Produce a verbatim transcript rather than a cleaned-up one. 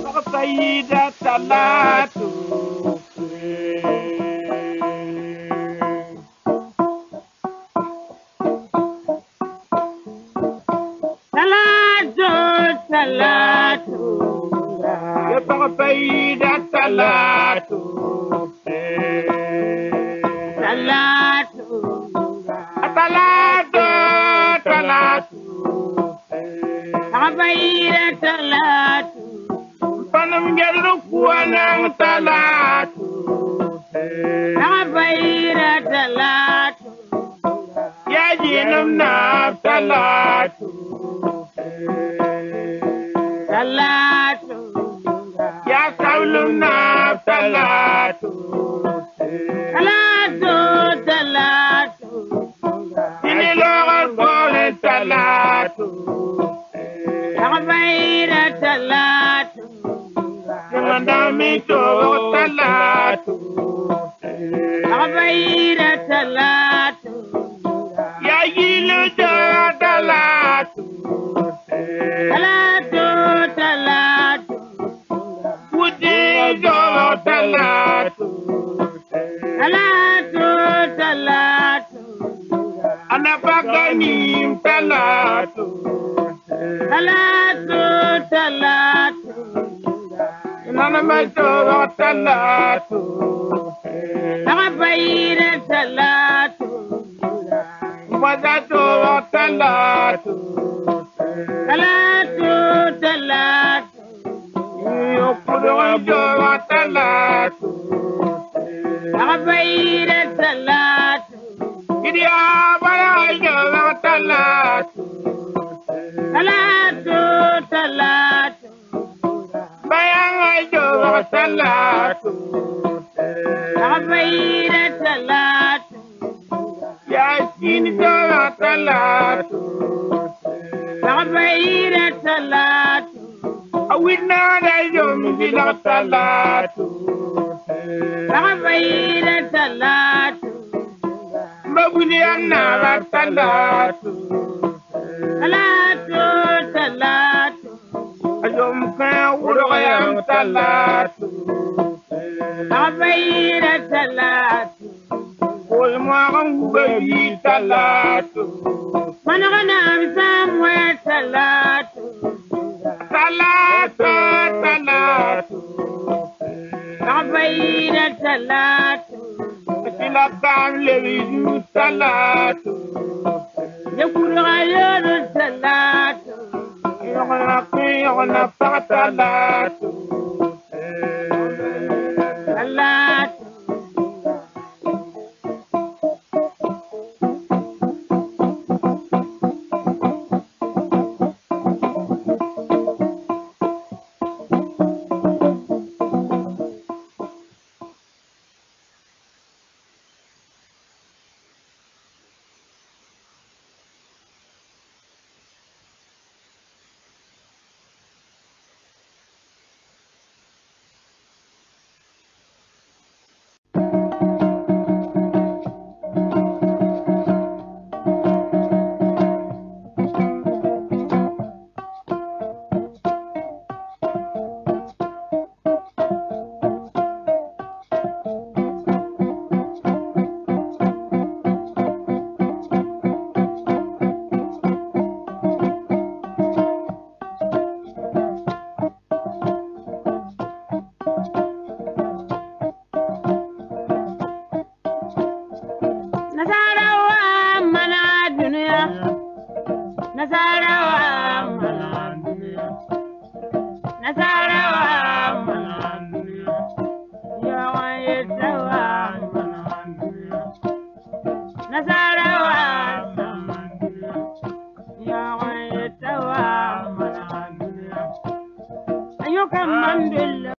Saida Salatu. Salatu, salatu. Ya Saida Salatu. Salatu. Salatu, salatu. Saida Salatu. Panam gelu kuanang salatu. Saida Salatu. Ya jinum na salatu. Salatu. Ya kaulum na salatu. Salatu, salatu. Ini logal bole salatu. Saida Salatu. Mandami to salatu. Saida Salatu. Ya yilu to salatu. Salatu, salatu. Udi to salatu. Salatu, salatu. Anapagani salatu. Salatu, salatu. Nana mato salatu. Saida Salatu. Wadato salatu. Salatu, salatu. Yokudo salatu. Saida Salatu. Idia bara salatu. Salatu, salatu. Bayang ayo salatu. Saida Salatu. Yasin salatu. Saida Salatu. Awina ayo mila salatu. Saida Salatu. Mabuni anna salatu. Salatu, salatu. Ayom kaya uroyam salatu. Saida Salatu. Kul muang bayi salatu. Managana Samuel salatu. Salatu, salatu. Saida Salatu. Silakan lewi salatu. Yakurayo salatu. Yona kaya na salatu.